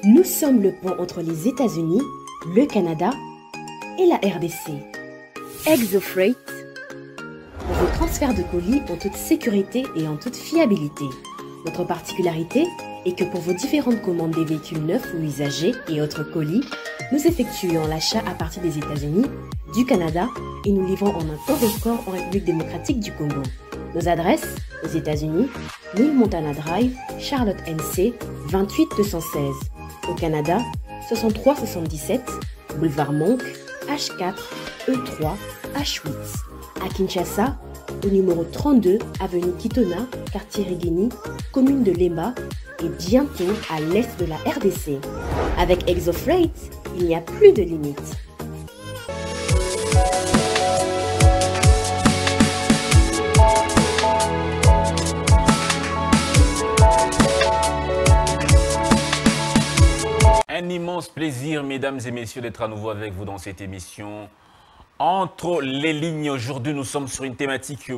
Nous sommes le pont entre les États-Unis, le Canada et la RDC. ExoFreight, pour vos transferts de colis en toute sécurité et en toute fiabilité. Notre particularité est que pour vos différentes commandes des véhicules neufs ou usagés et autres colis, nous effectuons l'achat à partir des États-Unis, du Canada et nous livrons en un temps record en République démocratique du Congo. Nos adresses, aux États-Unis, 1000 Montana Drive, Charlotte NC, 28216. Au Canada, 6377, Boulevard Monk, H4, E3, H8. À Kinshasa, au numéro 32, avenue Kitona, quartier Rigini, commune de Lemba, et bientôt à l'est de la RDC. Avec ExoFreight, il n'y a plus de limites. Un immense plaisir, mesdames et messieurs, d'être à nouveau avec vous dans cette émission. Entre les lignes, aujourd'hui, nous sommes sur une thématique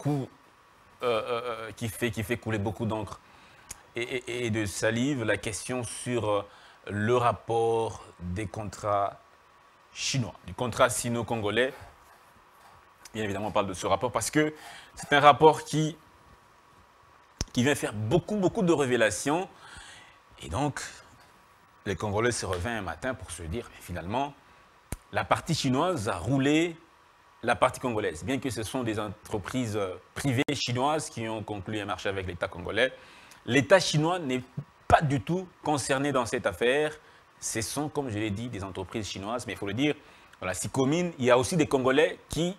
qui fait couler beaucoup d'encre et de salive. La question sur le rapport des contrats chinois, du contrat sino-congolais. Bien évidemment, on parle de ce rapport parce que c'est un rapport qui vient faire beaucoup de révélations. Et donc, les Congolais se réveillent un matin pour se dire, mais finalement, la partie chinoise a roulé la partie congolaise. Bien que ce sont des entreprises privées chinoises qui ont conclu un marché avec l'État congolais, l'État chinois n'est pas du tout concerné dans cette affaire. Ce sont, comme je l'ai dit, des entreprises chinoises, mais il faut le dire, dans la SICOMIN, il y a aussi des Congolais qui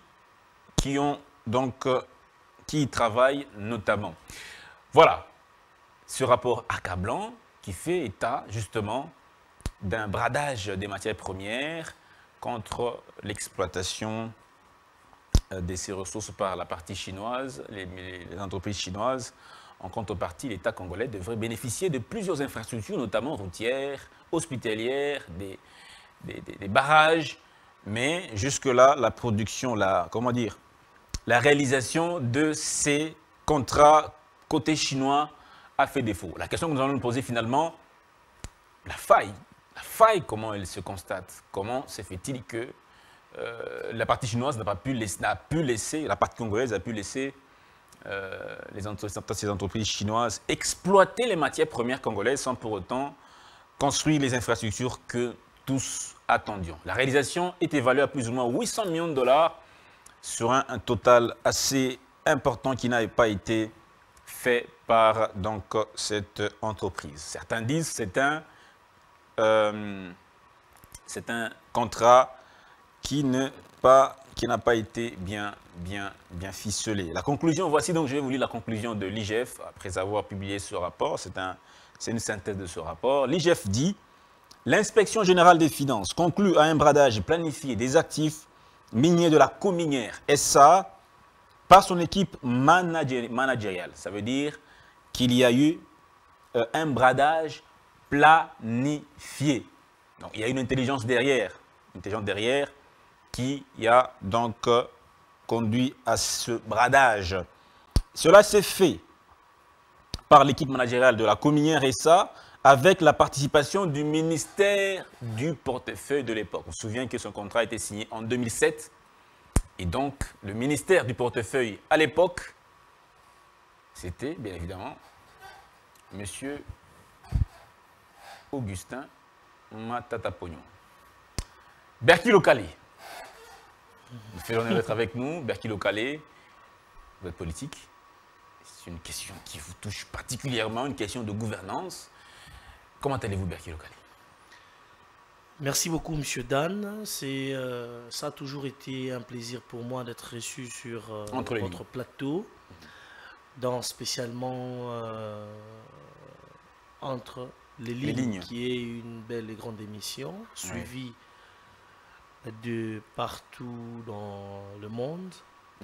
y travaillent notamment. Voilà, ce rapport accablant qui fait état justement d'un bradage des matières premières contre l'exploitation de ces ressources par la partie chinoise, les entreprises chinoises. En contrepartie, l'État congolais devrait bénéficier de plusieurs infrastructures, notamment routières, hospitalières, des barrages. Mais jusque-là, la production, la réalisation de ces contrats côté chinois a fait défaut. La question que nous allons nous poser finalement, la faille, comment elle se constate? Comment se fait-il que la partie chinoise n'a pu laisser, la partie congolaise a pu laisser ces entreprises chinoises exploiter les matières premières congolaises sans pour autant construire les infrastructures que tous attendions. La réalisation est évaluée à plus ou moins 800 millions de dollars sur un total assez important qui n'avait pas été fait par donc, cette entreprise. Certains disent que c'est un contrat qui n'a pas été bien ficelé. La conclusion, voici donc, je vais vous lire la conclusion de l'IGF après avoir publié ce rapport. C'est une synthèse de ce rapport. L'IGF dit « L'inspection générale des finances conclut à un bradage planifié des actifs miniers de la Cominière SA par son équipe managériale. » Ça veut dire qu'il y a eu un bradage planifié. Donc, il y a une intelligence derrière qui a donc conduit à ce bradage. Cela s'est fait par l'équipe managériale de la Cominière SA avec la participation du ministère du portefeuille de l'époque. On se souvient que son contrat a été signé en 2007 et donc le ministère du portefeuille à l'époque, c'était bien évidemment M. Augustin Matata Pognon. Berkilo Kale. Nous fait l'honneur d'être avec nous. Berkilo Kale, vous êtes politique. C'est une question qui vous touche particulièrement, une question de gouvernance. Comment allez-vous, Berkilo Kale? Merci beaucoup, Monsieur Dan. Ça a toujours été un plaisir pour moi d'être reçu sur votre plateau, spécialement Entre les lignes, qui est une belle et grande émission, suivie de partout dans le monde.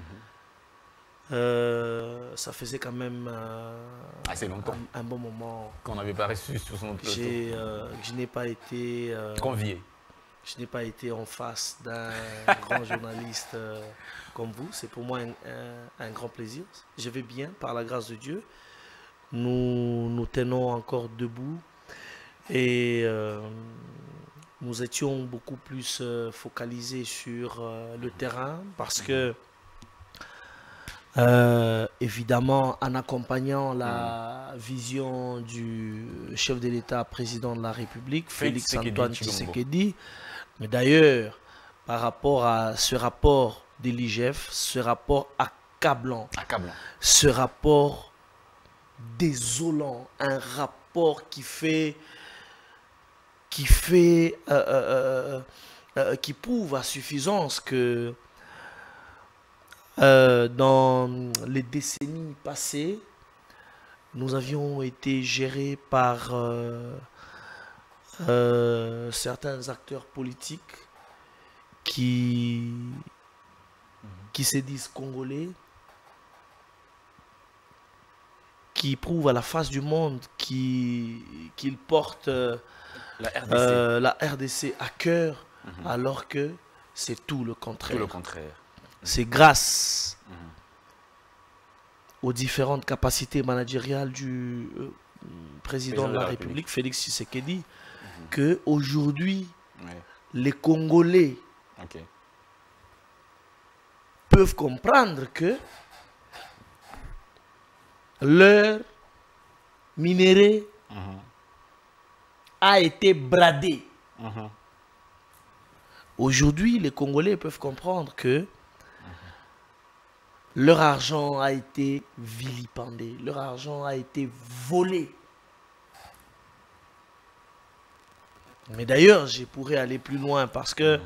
Ça faisait quand même assez longtemps un bon moment qu'on n'avait pas reçu sur son plateau. Je n'ai pas été convié. Je n'ai pas été en face d'un grand journaliste comme vous. C'est pour moi un grand plaisir. Je vais bien, par la grâce de Dieu. Nous tenons encore debout Et nous étions beaucoup plus focalisés sur le terrain parce que, évidemment, en accompagnant la vision du chef de l'État, président de la République, Félix Antoine Tshisekedi, mais d'ailleurs, par rapport à ce rapport de l'IGF, ce rapport accablant, ce rapport désolant, un rapport qui prouve à suffisance que dans les décennies passées, nous avions été gérés par certains acteurs politiques qui se disent congolais, qui prouvent à la face du monde qu'ils portent la RDC à cœur, alors que c'est tout le contraire. Tout le contraire. C'est grâce aux différentes capacités managériales du président de la République, Félix Tshisekedi, que aujourd'hui les Congolais peuvent comprendre que leur minerai a été bradé. Aujourd'hui, les Congolais peuvent comprendre que leur argent a été vilipendé, leur argent a été volé. Mais d'ailleurs, je pourrais aller plus loin parce que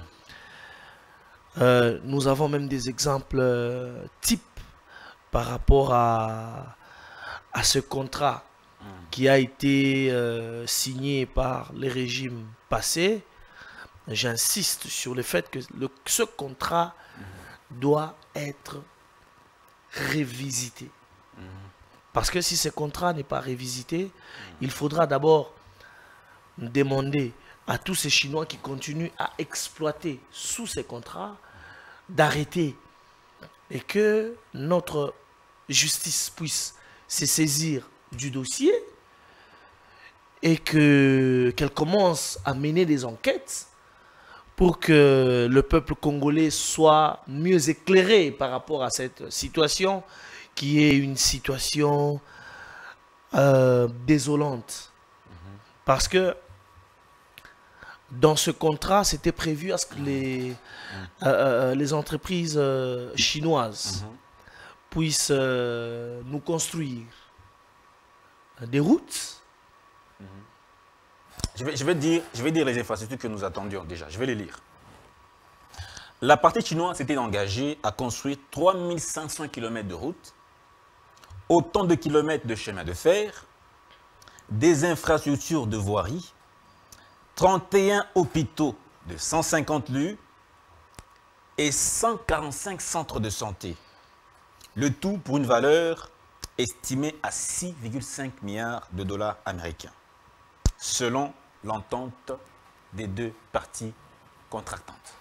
nous avons même des exemples types par rapport à ce contrat qui a été signé par les régimes passés. J'insiste sur le fait que ce contrat doit être révisité. Parce que si ce contrat n'est pas révisité, il faudra d'abord demander à tous ces Chinois qui continuent à exploiter sous ces contrats d'arrêter et que notre justice puisse se saisir du dossier et qu'elle commence à mener des enquêtes pour que le peuple congolais soit mieux éclairé par rapport à cette situation qui est une situation désolante. Parce que dans ce contrat, c'était prévu à ce que les entreprises chinoises puissent nous construire des routes. Je vais dire les infrastructures que nous attendions déjà. Je vais les lire. La partie chinoise s'était engagée à construire 3500 km de routes, autant de kilomètres de chemin de fer, des infrastructures de voirie, 31 hôpitaux de 150 lits et 145 centres de santé. Le tout pour une valeur estimée à 6,5 milliards de dollars américains, selon l'entente des deux parties contractantes.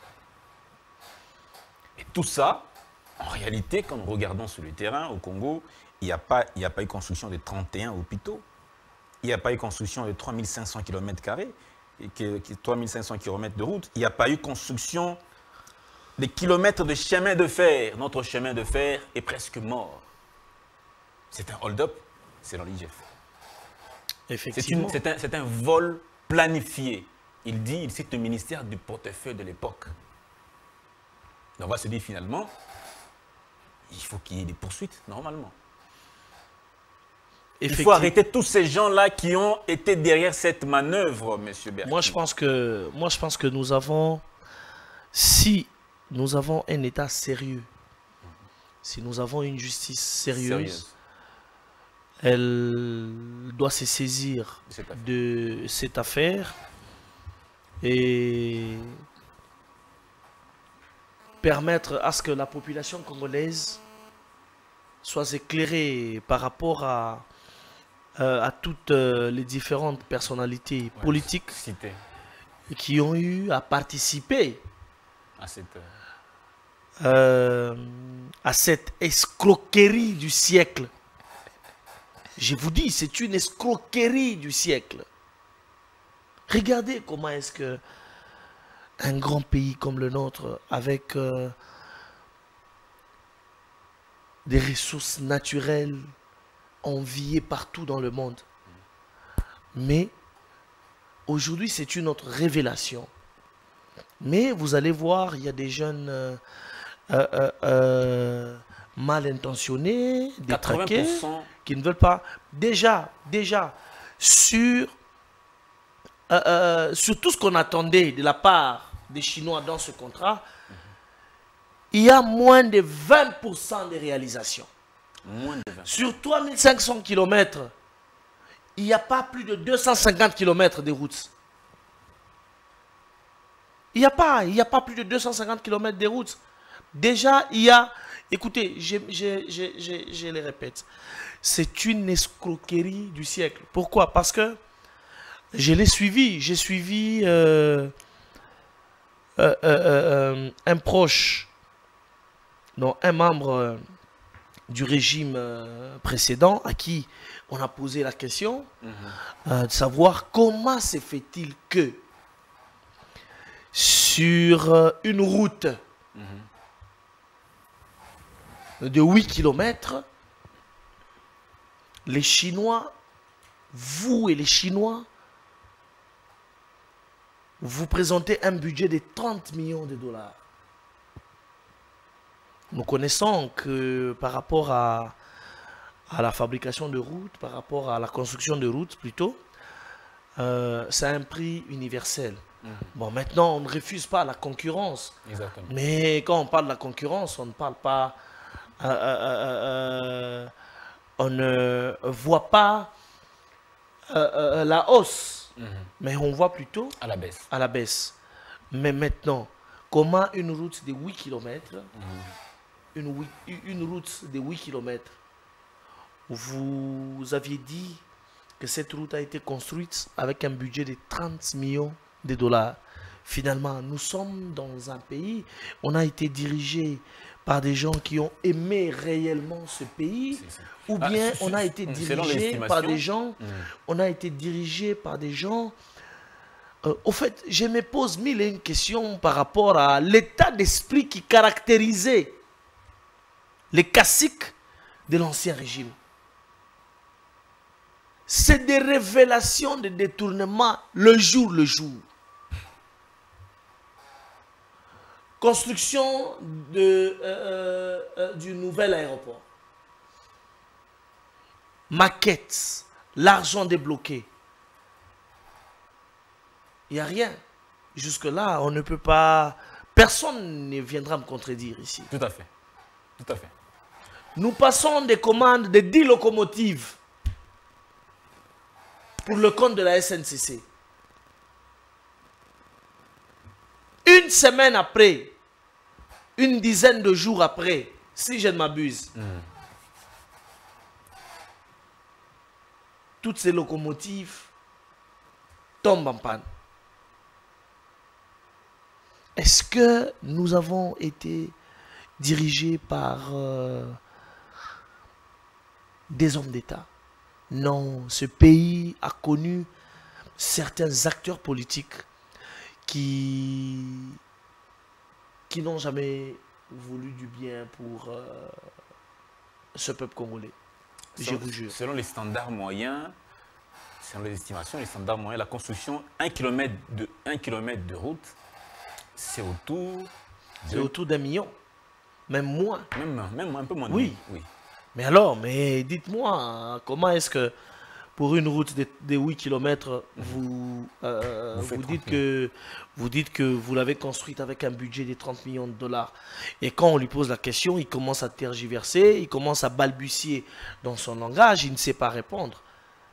Et tout ça, en réalité, quand nous regardons sur le terrain au Congo, il n'y a pas eu construction de 31 hôpitaux, il n'y a pas eu construction de 3500 km², 3500 km de route, il n'y a pas eu construction des kilomètres de chemin de fer. Notre chemin de fer est presque mort. C'est un hold-up, c'est dans l'IGF. Effectivement. C'est un vol planifié. Il cite le ministère du portefeuille de l'époque. On va se dire finalement, il faut qu'il y ait des poursuites, normalement. Il faut arrêter tous ces gens-là qui ont été derrière cette manœuvre, M. Bertin. Moi, je pense que nous avons, si nous avons un État sérieux, si nous avons une justice sérieuse. Elle doit se saisir de cette affaire et permettre à ce que la population congolaise soit éclairée par rapport à toutes les différentes personnalités politiques qui ont eu à participer à cette escroquerie du siècle. Je vous dis, c'est une escroquerie du siècle. Regardez comment est-ce que un grand pays comme le nôtre, avec des ressources naturelles enviées partout dans le monde. Mais aujourd'hui, c'est une autre révélation. Mais vous allez voir, il y a des jeunes mal intentionnés, détraqués, 80%. qui ne veulent pas. Déjà, sur tout ce qu'on attendait de la part des Chinois dans ce contrat, il y a moins de 20% de réalisation. Moins de 20%. Sur 3500 km, il n'y a pas plus de 250 km de routes. Il n'y a pas plus de 250 km de routes. Déjà, il y a... Écoutez, je le répète. C'est une escroquerie du siècle. Pourquoi? Parce que je l'ai suivi. J'ai suivi un proche, non, un membre du régime précédent à qui on a posé la question de savoir comment se fait-il que sur une route de 8 km, les Chinois, vous et les Chinois, vous présentez un budget de 30 millions de dollars. Nous connaissons que par rapport à la fabrication de routes, par rapport à la construction de routes plutôt, c'est un prix universel. Bon, maintenant, on ne refuse pas la concurrence. Exactement. Mais quand on parle de la concurrence, on ne parle pas... on ne voit pas la hausse, mais on voit plutôt À la baisse. à la baisse. Mais maintenant, comment une route de 8 km, une route de 8 km, vous aviez dit que cette route a été construite avec un budget de 30 millions de dollars. Finalement, nous sommes dans un pays, on a été dirigé par des gens qui ont aimé réellement ce pays, ou bien on a été dirigé par des gens, on a été dirigé par des gens. Au fait, je me pose mille et une questions par rapport à l'état d'esprit qui caractérisait les caciques de l'ancien régime. C'est des révélations de détournement le jour. Construction du nouvel aéroport. Maquette, l'argent débloqué. Il n'y a rien. Jusque-là, on ne peut pas... Personne ne viendra me contredire ici. Tout à fait. Tout à fait. Nous passons des commandes de 10 locomotives pour le compte de la SNCC. Une semaine après, une dizaine de jours après, si je ne m'abuse, toutes ces locomotives tombent en panne. Est-ce que nous avons été dirigés par des hommes d'État? Non, ce pays a connu certains acteurs politiques qui n'ont jamais voulu du bien pour ce peuple congolais. Je vous jure. Selon les standards moyens, selon les estimations, les standards moyens, la construction 1 km de route, c'est autour d'1 million. Même moins. Même un peu moins. Oui. Oui. Mais alors, dites-moi, comment est-ce que pour une route de 8 km, vous dites que vous l'avez construite avec un budget de 30 millions de dollars. Et quand on lui pose la question, il commence à tergiverser, il commence à balbutier dans son langage, il ne sait pas répondre.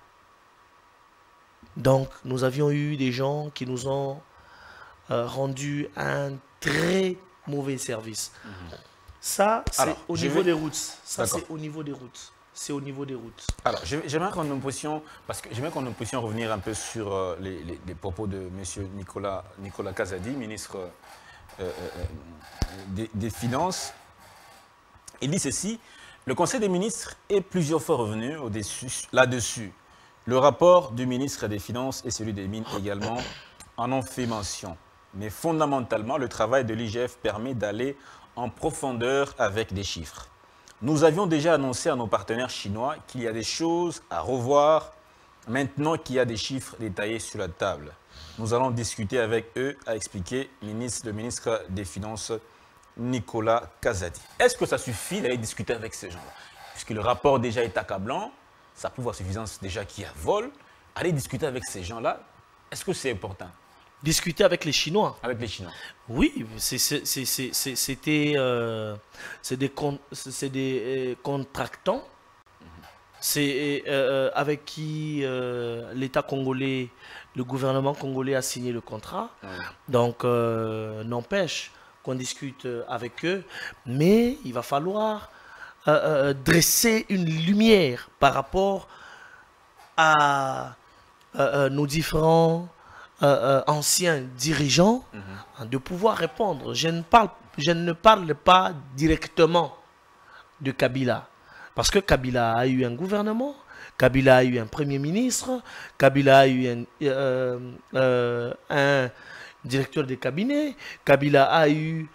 Donc, nous avions eu des gens qui nous ont rendu un très mauvais service. Ça, c'est au niveau des routes. Ça, c'est au niveau des routes. C'est au niveau des routes. Alors, j'aimerais qu'on nous puissions, revenir un peu sur les propos de M. Nicolas Kazadi, ministre des Finances. Il dit ceci: le Conseil des ministres est plusieurs fois revenu là-dessus. Le rapport du ministre des Finances et celui des Mines également en ont fait mention. Mais fondamentalement, le travail de l'IGF permet d'aller en profondeur avec des chiffres. Nous avions déjà annoncé à nos partenaires chinois qu'il y a des choses à revoir maintenant qu'il y a des chiffres détaillés sur la table. Nous allons discuter avec eux, a expliqué le ministre des Finances Nicolas Kazadi. Est-ce que ça suffit d'aller discuter avec ces gens-là? Puisque le rapport déjà est accablant, ça prouve à suffisance déjà qu'il y a vol. Aller discuter avec ces gens-là, est-ce que c'est important? Discuter avec les Chinois. Avec les Chinois. Oui, c'est des contractants. C'est avec qui l'État congolais, le gouvernement congolais a signé le contrat. Oui. Donc, n'empêche qu'on discute avec eux. Mais il va falloir dresser une lumière par rapport à nos différents anciens dirigeants, de pouvoir répondre. Je ne parle pas directement de Kabila. Parce que Kabila a eu un gouvernement, Kabila a eu un premier ministre, Kabila a eu un directeur de cabinet, Kabila a eu,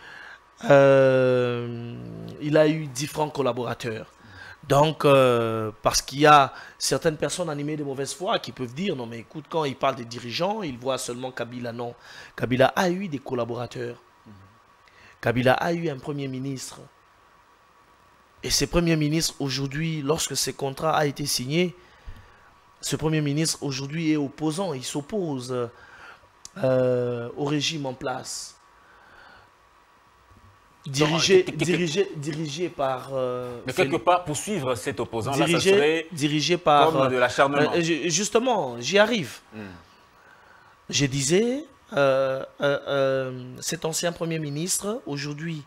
il a eu différents collaborateurs. Donc, parce qu'il y a certaines personnes animées de mauvaise foi qui peuvent dire, non mais écoute, quand il parle des dirigeants, il voit seulement Kabila. Non, Kabila a eu des collaborateurs. Kabila a eu un premier ministre. Et ce premier ministre, aujourd'hui, lorsque ce contrat a été signé, ce premier ministre, aujourd'hui, est opposant. Il s'oppose au régime en place. Dirigé par... mais quelque part, pour suivre cet opposant-là, ça serait dirigé par, comme de l'acharnement. Justement, j'y arrive. Je disais, cet ancien Premier ministre, aujourd'hui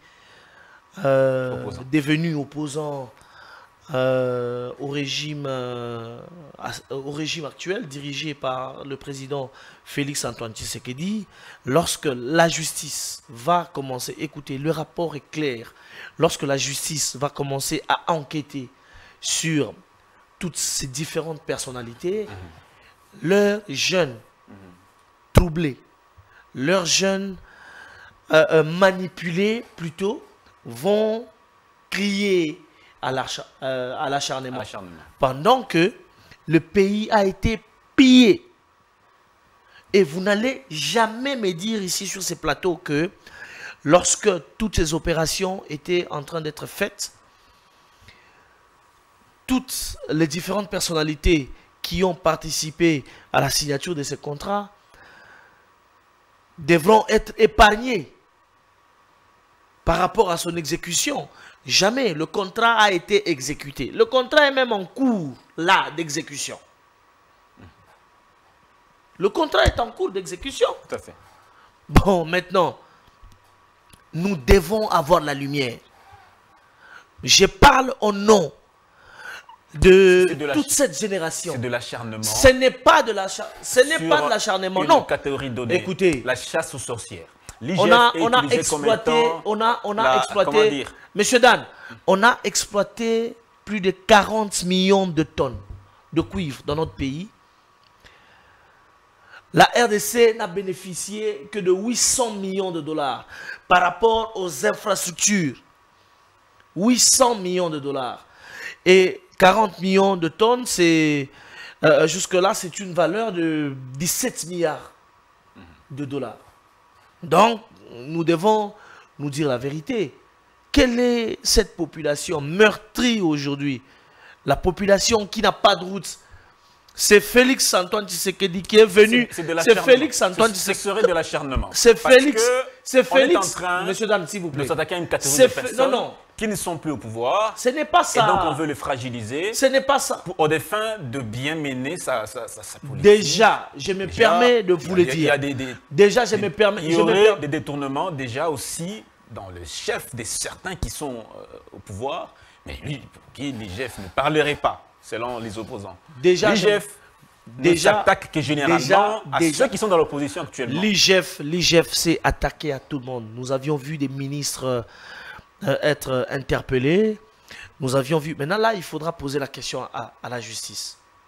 devenu opposant au régime actuel, dirigé par le président Félix-Antoine Tshisekedi, lorsque la justice va commencer, écoutez, le rapport est clair, lorsque la justice va commencer à enquêter sur toutes ces différentes personnalités, leurs jeunes troublés, leurs jeunes manipulés plutôt, vont crier à l'acharnement. Pendant que le pays a été pillé. Et vous n'allez jamais me dire ici sur ces plateaux que lorsque toutes ces opérations étaient en train d'être faites, toutes les différentes personnalités qui ont participé à la signature de ces contrats devront être épargnées par rapport à son exécution. Jamais le contrat a été exécuté. Le contrat est même en cours, là, d'exécution. Le contrat est en cours d'exécution. Tout à fait. Bon, maintenant, nous devons avoir la lumière. Je parle au nom de toute cette génération. C'est de l'acharnement. Ce n'est pas de l'acharnement. Non. Catégorie donnée. Écoutez, la chasse aux sorcières. On a exploité, Monsieur Dan, on a exploité plus de 40 millions de tonnes de cuivre dans notre pays. La RDC n'a bénéficié que de 800 millions de dollars par rapport aux infrastructures. 800 millions de dollars. Et 40 millions de tonnes, c'est jusque-là, c'est une valeur de 17 milliards de dollars. Donc, nous devons nous dire la vérité. Quelle est cette population meurtrie aujourd'hui? La population qui n'a pas de route. C'est Félix-Antoine Tshisekedi qui est venu. C'est Félix-Antoine Tshisekedi. Ce serait de l'acharnement. C'est Félix. C'est Félix. On est en train, Monsieur Dan, s'il vous plaît, de s'attaquer à une catégorie de personnes qui ne sont plus au pouvoir. Ce n'est pas ça. Et donc on veut le fragiliser. Ce n'est pas ça. Aux défins de bien mener sa politique. Déjà, je me permets de vous le dire. Déjà, je me permets. Il y aurait des détournements déjà aussi dans le chef des certains qui sont au pouvoir. Mais lui, pour qui l'IGF ne parlerait pas, selon les opposants. Déjà, l'IGF ne s'attaque que généralement à ceux qui sont dans l'opposition actuellement. L'IGF s'est attaqué à tout le monde. Nous avions vu des ministres être interpellés. Nous avions vu... Maintenant, là, il faudra poser la question à la justice.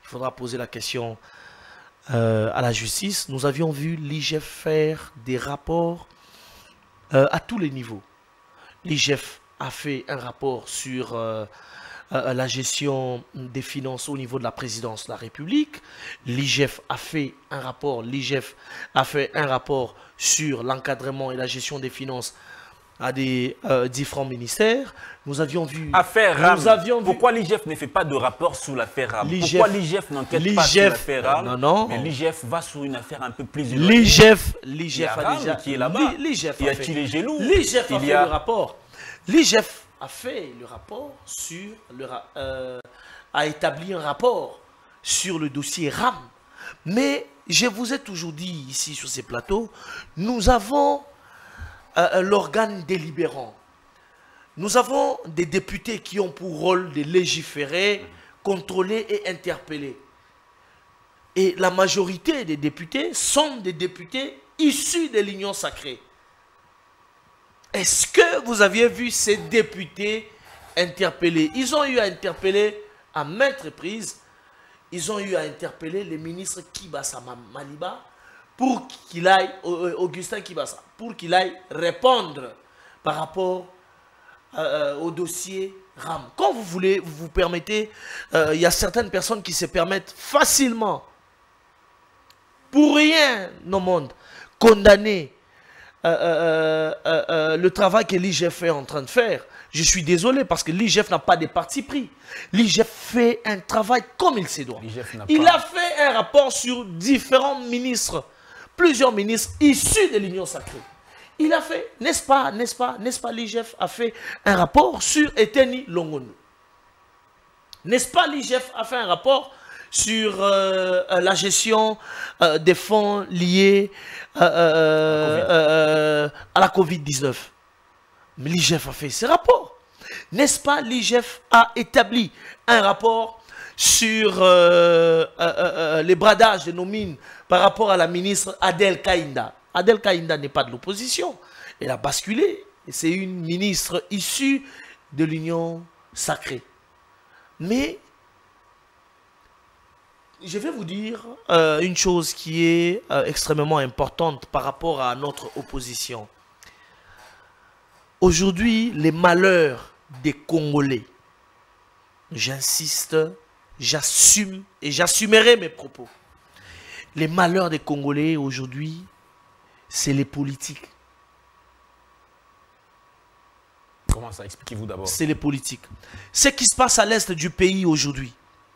il faudra poser la question à la justice. Nous avions vu l'IGF faire des rapports à tous les niveaux. L'IGF a fait un rapport sur la gestion des finances au niveau de la présidence de la République. L'IGF a fait un rapport. L'IGF a fait un rapport sur l'encadrement et la gestion des finances à des différents ministères. Nous avions vu... Affaire RAM. Nous avions vu... Pourquoi l'IGF ne fait pas de rapport sur l'affaire RAM? Pourquoi l'IGF n'enquête pas sur l'affaire RAM? Non, non. Mais l'IGF va sur une affaire un peu plus éloignée. L'IGF a déjà... qui est là-bas. L'IGF a fait le rapport. L'IGF a fait le rapport sur... a établi un rapport sur le dossier RAM. Mais je vous ai toujours dit ici sur ces plateaux, nous avons l'organe délibérant. Nous avons des députés qui ont pour rôle de légiférer, contrôler et interpeller. Et la majorité des députés sont des députés issus de l'Union sacrée. Est-ce que vous aviez vu ces députés interpeller? Ils ont eu à interpeller à maintes reprises. Ils ont eu à interpeller le ministre Kibassa Maliba pour qu'il aille, Augustin Kibassa, pour qu'il aille répondre par rapport au dossier RAM. Quand vous voulez, vous permettez, il y a certaines personnes qui se permettent facilement, pour rien au monde, condamner le travail que l'IGF est en train de faire. Je suis désolé parce que l'IGF n'a pas de parti pris. L'IGF fait un travail comme il se doit. Il a fait un rapport sur différents ministres, plusieurs ministres issus de l'Union sacrée. Il a fait, n'est-ce pas, l'IGF a fait un rapport sur Eteni Longondo. N'est-ce pas, l'IGF a fait un rapport sur la gestion des fonds liés à la Covid-19. Mais l'IGF a fait ce rapport. N'est-ce pas, l'IGF a établi un rapport sur les bradages de nos mines par rapport à la ministre Adel Kaïnda. Adel Kaïnda n'est pas de l'opposition. Elle a basculé. C'est une ministre issue de l'Union sacrée. Mais je vais vous dire une chose qui est extrêmement importante par rapport à notre opposition. Aujourd'hui, les malheurs des Congolais, j'insiste, j'assume et j'assumerai mes propos. Les malheurs des Congolais aujourd'hui, c'est les politiques. Comment ça? Expliquez-vous d'abord. C'est les politiques. Ce qui se passe à l'est du pays aujourd'hui.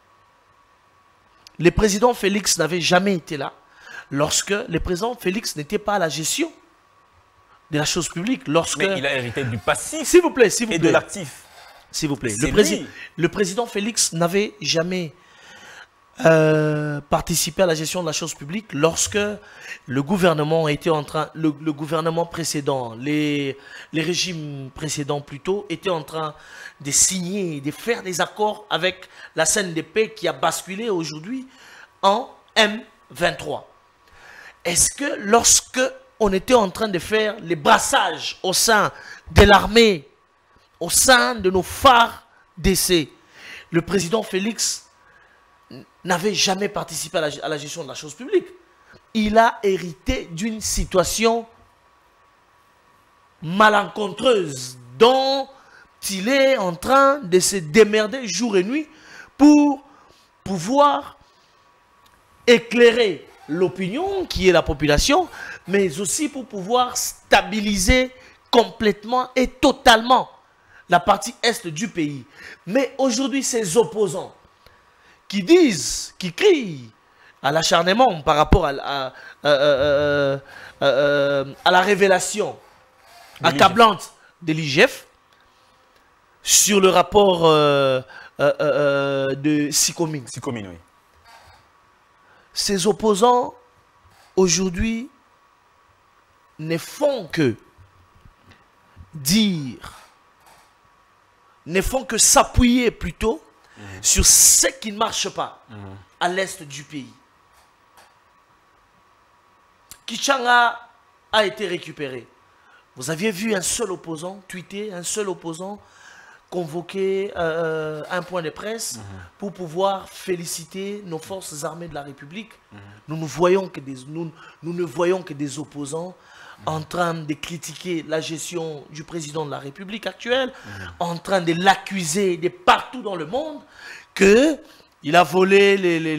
Le président Félix n'avait jamais été là lorsque le président Félix n'était pas à la gestion de la chose publique. Mais il a hérité du passif, s'il vous plaît, et de l'actif. S'il vous plaît. Le président Félix n'avait jamais participé à la gestion de la chose publique lorsque le gouvernement était en train, le gouvernement précédent, les régimes précédents plutôt, étaient en train de signer, de faire des accords avec la CNDP qui a basculé aujourd'hui en M23. Est-ce que lorsque on était en train de faire les brassages au sein de l'armée, au sein de nos phares d'essai, le président Félix n'avait jamais participé à la gestion de la chose publique. Il a hérité d'une situation malencontreuse dont il est en train de se démerder jour et nuit pour pouvoir éclairer l'opinion qui est la population, mais aussi pour pouvoir stabiliser complètement et totalement la partie est du pays. Mais aujourd'hui, ces opposants qui disent, qui crient à l'acharnement par rapport à la révélation accablante de l'IGF sur le rapport de Sikomine. Sikomine, oui. Ces opposants, aujourd'hui, ne font que dire, ne font que s'appuyer plutôt sur ce qui ne marche pas à l'est du pays. Kichanga a été récupéré. Vous aviez vu un seul opposant tweeter, un seul opposant convoqué un point de presse pour pouvoir féliciter nos forces armées de la République. Nous ne voyons que des opposants en train de critiquer la gestion du président de la République actuelle, en train de l'accuser de partout dans le monde qu'il a volé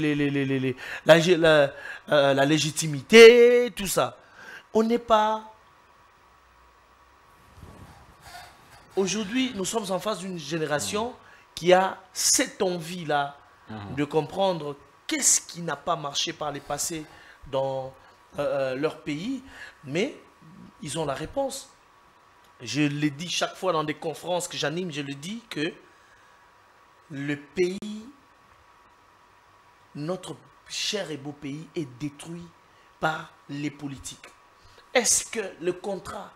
la légitimité, tout ça. On n'est pas... Aujourd'hui, nous sommes en face d'une génération qui a cette envie-là de comprendre qu'est-ce qui n'a pas marché par le passé dans leur pays, mais ils ont la réponse. Je le dis chaque fois dans des conférences que j'anime, je le dis que le pays, notre cher et beau pays, est détruit par les politiques. Est-ce que le contrat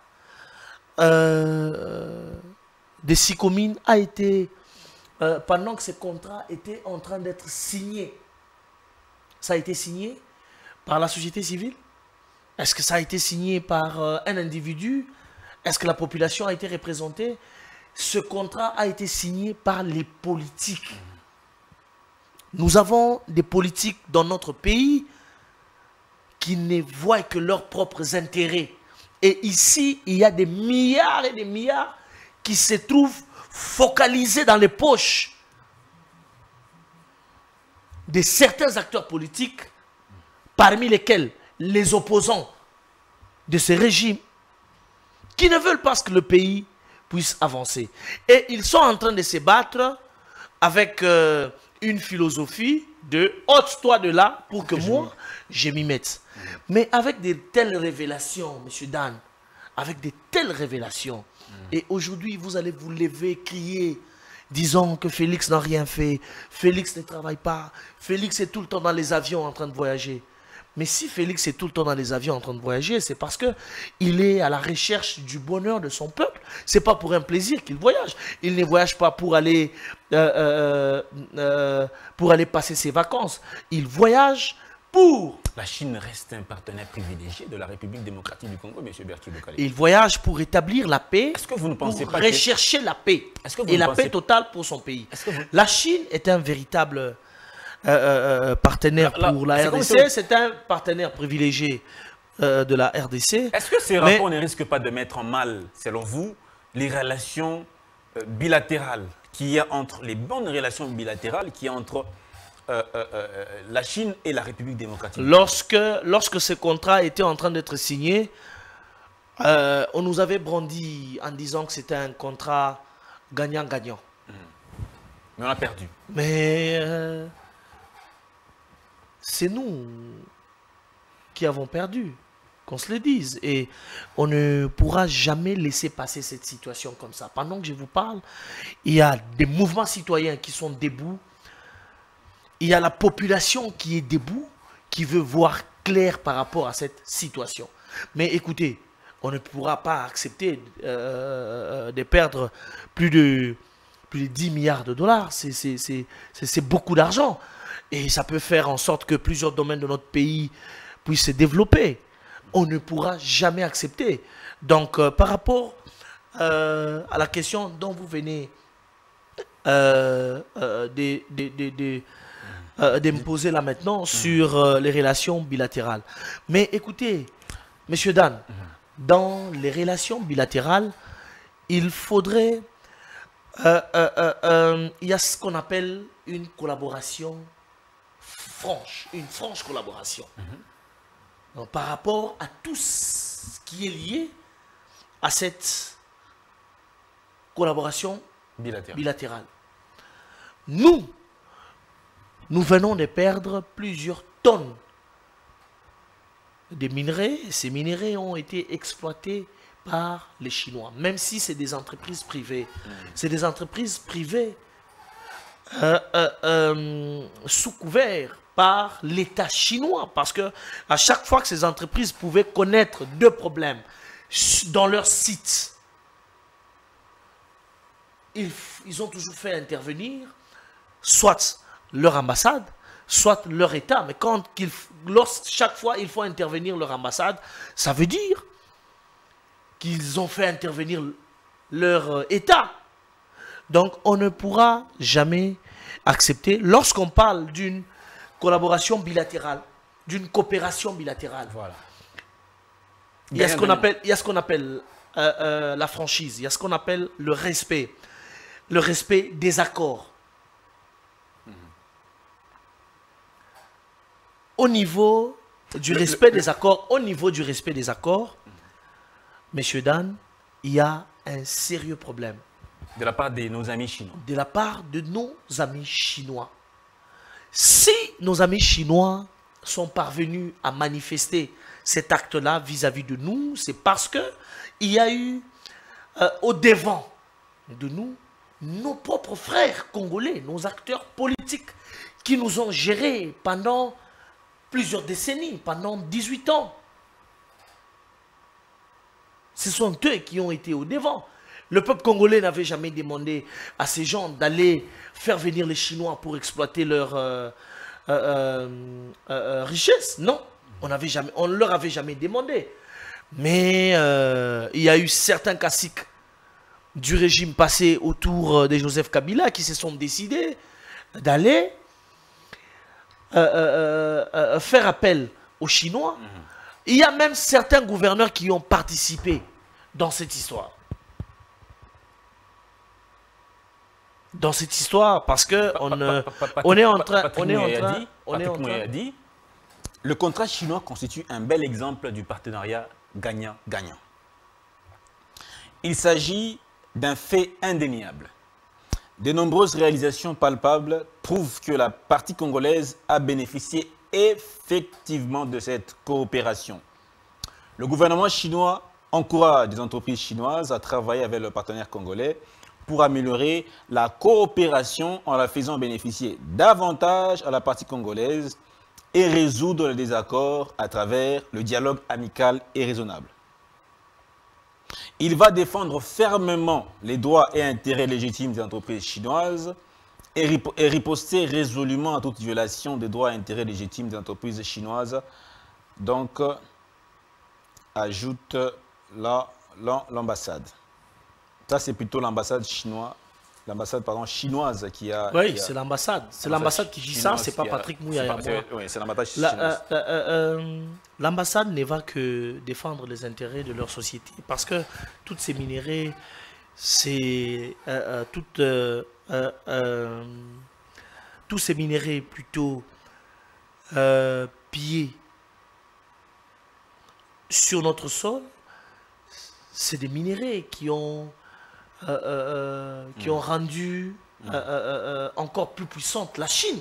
des 6 communes a été, pendant que ce contrat était en train d'être signé, ça a été signé par la société civile? Est-ce que ça a été signé par un individu? Est-ce que la population a été représentée? Ce contrat a été signé par les politiques. Nous avons des politiques dans notre pays qui ne voient que leurs propres intérêts. Et ici, il y a des milliards et des milliards qui se trouvent focalisés dans les poches de certains acteurs politiques, parmi lesquels les opposants de ce régime, qui ne veulent pas que le pays puisse avancer. Et ils sont en train de se battre avec une philosophie de « ôte-toi de là pour que moi, je m'y mette ». Mais avec de telles révélations, M. Dan, avec de telles révélations, et aujourd'hui vous allez vous lever, crier, disant que Félix n'a rien fait, Félix ne travaille pas, Félix est tout le temps dans les avions en train de voyager. Mais si Félix est tout le temps dans les avions en train de voyager, c'est parce qu'il est à la recherche du bonheur de son peuple. Ce n'est pas pour un plaisir qu'il voyage. Il ne voyage pas pour aller passer ses vacances. Il voyage pour... La Chine reste un partenaire privilégié de la République démocratique du Congo, M. Berti Bokale. Il voyage pour établir la paix, Est-ce que vous ne pensez pour pas rechercher la paix. Et la paix totale pour son pays. La Chine est un véritable... partenaire pour la RDC, c'est un partenaire privilégié de la RDC. Est-ce que ces rapports ne risquent pas de mettre en mal, selon vous, les relations bilatérales qu'il y a entre, les bonnes relations bilatérales qu'il y a entre la Chine et la République démocratique? Lorsque ce contrat était en train d'être signé, on nous avait brandi en disant que c'était un contrat gagnant-gagnant. Mais on a perdu. Mais... c'est nous qui avons perdu, qu'on se le dise. Et on ne pourra jamais laisser passer cette situation comme ça. Pendant que je vous parle, il y a des mouvements citoyens qui sont debout. Il y a la population qui est debout, qui veut voir clair par rapport à cette situation. Mais écoutez, on ne pourra pas accepter de perdre plus de 10 milliards de dollars. C'est beaucoup d'argent. Et ça peut faire en sorte que plusieurs domaines de notre pays puissent se développer. On ne pourra jamais accepter. Donc, par rapport à la question dont vous venez de me poser là maintenant sur les relations bilatérales. Mais écoutez, Monsieur Dan, dans les relations bilatérales, il faudrait... il y a ce qu'on appelle une collaboration une franche collaboration. Donc, par rapport à tout ce qui est lié à cette collaboration bilatérale. Nous venons de perdre plusieurs tonnes de minerais. Ces minerais ont été exploités par les Chinois, même si c'est des entreprises privées. C'est des entreprises privées sous couvert par l'État chinois, parce que à chaque fois que ces entreprises pouvaient connaître deux problèmes dans leur site, ils ont toujours fait intervenir soit leur ambassade, soit leur État. Mais chaque fois il faut intervenir leur ambassade, ça veut dire qu'ils ont fait intervenir leur État. Donc, on ne pourra jamais accepter, lorsqu'on parle d'une collaboration bilatérale, d'une coopération bilatérale. Voilà. Il y a ce qu'on appelle, la franchise, il y a ce qu'on appelle le respect des accords. Au niveau du respect des accords, Messieurs, dames, il y a un sérieux problème. De la part de nos amis chinois. De la part de nos amis chinois. Si nos amis chinois sont parvenus à manifester cet acte-là vis-à-vis de nous, c'est parce que il y a eu au devant de nous nos propres frères congolais, nos acteurs politiques qui nous ont gérés pendant plusieurs décennies, pendant 18 ans. Ce sont eux qui ont été au devant. Le peuple congolais n'avait jamais demandé à ces gens d'aller faire venir les Chinois pour exploiter leur richesse. Non, on ne leur avait jamais demandé. Mais il y a eu certains caciques du régime passé autour de Joseph Kabila qui se sont décidés d'aller faire appel aux Chinois. Il y a même certains gouverneurs qui ont participé dans cette histoire. Dans cette histoire, parce que on est en train... Le contrat chinois constitue un bel exemple du partenariat gagnant-gagnant. Il s'agit d'un fait indéniable. De nombreuses réalisations palpables prouvent que la partie congolaise a bénéficié effectivement de cette coopération. Le gouvernement chinois encourage les entreprises chinoises à travailler avec leurs partenaires congolais pour améliorer la coopération en la faisant bénéficier davantage à la partie congolaise et résoudre les désaccords à travers le dialogue amical et raisonnable. Il va défendre fermement les droits et intérêts légitimes des entreprises chinoises et riposter résolument à toute violation des droits et intérêts légitimes des entreprises chinoises. Donc, ajoute l'ambassade. Ça, c'est plutôt l'ambassade chinoise. Chinoise qui a... Oui, c'est l'ambassade. C'est l'ambassade qui dit ça, c'est pas Patrick Mouyaya. Oui, c'est l'ambassade chinoise. L'ambassade ne va que défendre les intérêts de leur société parce que toutes ces minéraux, c'est tous ces minéraux plutôt pillés sur notre sol, c'est des minéraux qui ont rendu encore plus puissante la Chine.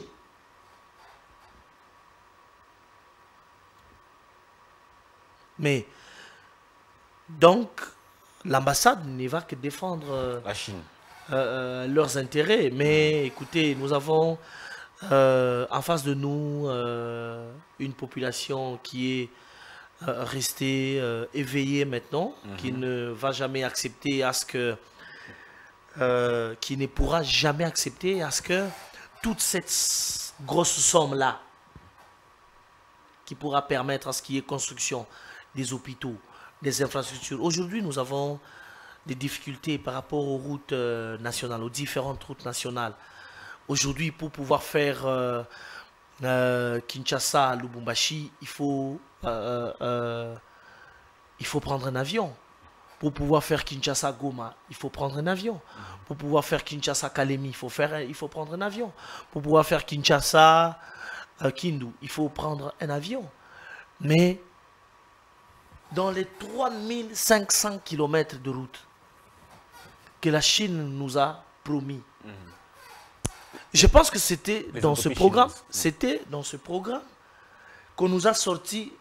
Mais, donc, l'ambassade ne va que défendre la Chine. Leurs intérêts. Mais écoutez, nous avons en face de nous une population qui est restée éveillée maintenant, qui ne va jamais accepter à ce que qui ne pourra jamais accepter à ce que toute cette grosse somme-là, qui pourra permettre à ce qu'il y ait construction des hôpitaux, des infrastructures. Aujourd'hui, nous avons des difficultés par rapport aux routes nationales, aux différentes routes nationales. Aujourd'hui, pour pouvoir faire Kinshasa à Lubumbashi, il faut prendre un avion. Pour pouvoir faire Kinshasa-Goma, il faut prendre un avion. Pour pouvoir faire Kinshasa-Kalemi, il faut prendre un avion. Pour pouvoir faire Kinshasa-Kindu, il faut prendre un avion. Mais dans les 3500 km de route que la Chine nous a promis, je pense que c'était dans ce programme, qu'on nous a sorti